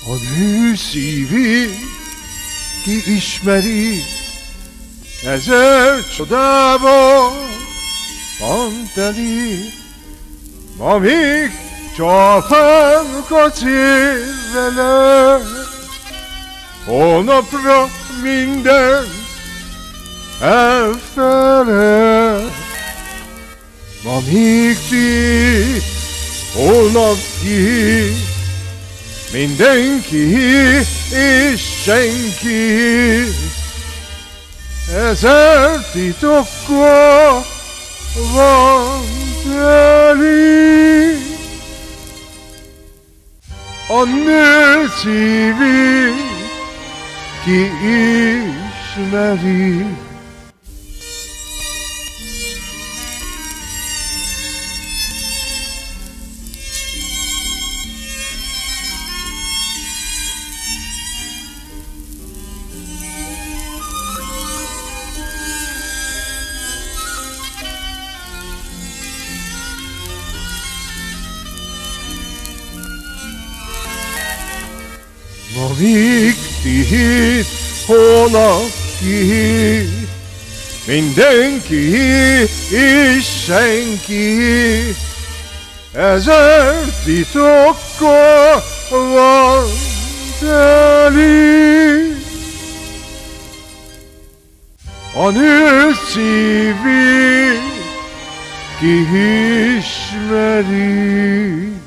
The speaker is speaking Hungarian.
A nő szívét kiismeri, ezer csodával van teli. Ma még csapánkat ér vele, holnapra minden elfeled. Ma még ti, holnap ki, mindenki és senki. Ezer titokkal van teli. A nő szívét kiismeri. Ma még ti, holnap ki, mindenki és senki. Ezer titokkal van teli. A nő szívét kiismeri.